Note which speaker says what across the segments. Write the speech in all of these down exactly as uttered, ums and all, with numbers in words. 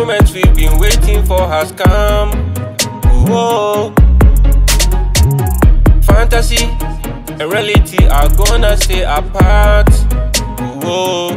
Speaker 1: moment we've been waiting for has come. Whoa. Fantasy and reality are gonna stay apart. Whoa.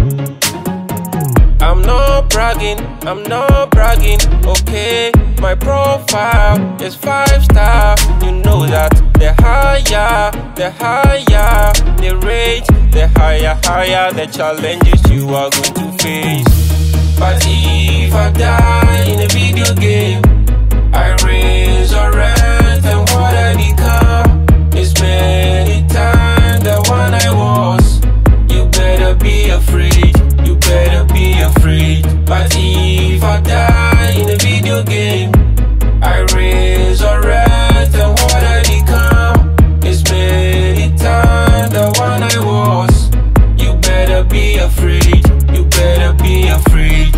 Speaker 1: I'm not bragging, I'm not bragging, okay. My profile is five star. You know that the higher, the higher the rate, the higher, higher the challenges you are going to face. But if I die in a video game, I resurrect, and what I become is many times the one I was. You better be afraid, you better be afraid. But if I die in a video game, I resurrect, and what I become is many times the one I was. You better be afraid, you better be afraid.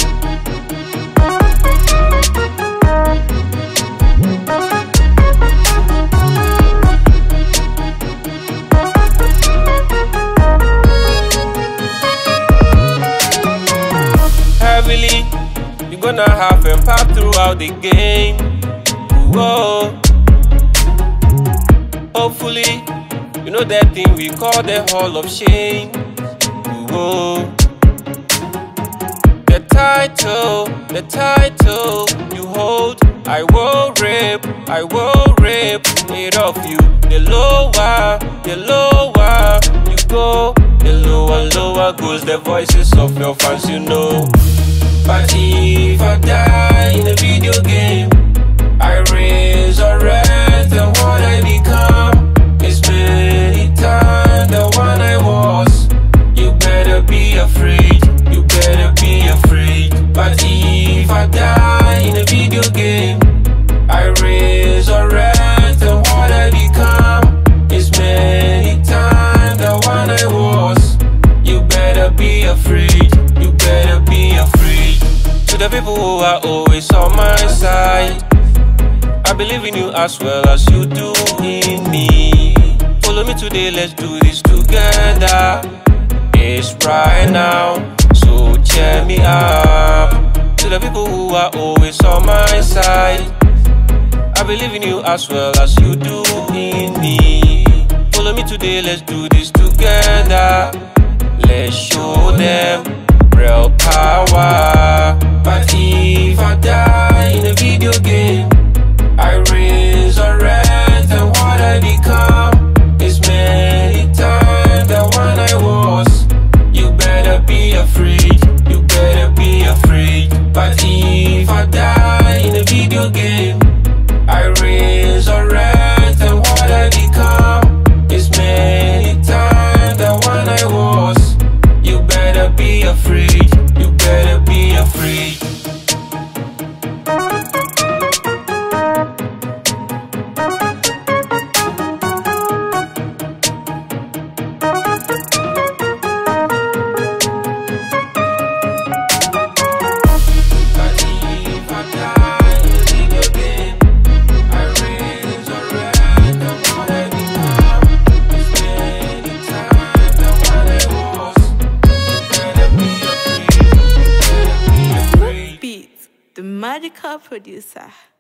Speaker 1: Heavily, you're gonna have impact throughout the game. Whoa. Hopefully, you know that thing we call the Hall of Shame. Whoa. The title, the title you hold, I will rip, I will rip it off you. The lower, the lower you go, the lower, lower goes the voices of your fans, you know. But if I die in a video game, I resurrect, and what I become is many times the one I was. You better be afraid, you better be afraid. But if I die in a video game, I resurrect, and what I become is many times the one I was. You better be afraid, you better be afraid. To the people who are always on my side, I believe in you as well as you do in me. Follow me today, let's do this together. It's right now, so cheer me up. To the people who are always on my side, I believe in you as well as you do in me. Follow me today, let's do this together. Let's show them real power. But if I die in a video game, I resurrect, and what I become is many times the one I was. You better be afraid, you better be afraid. But if I die in a video game, I resurrect, and what I become is many times the one I was. You better be afraid, you better be afraid.
Speaker 2: The magical producer.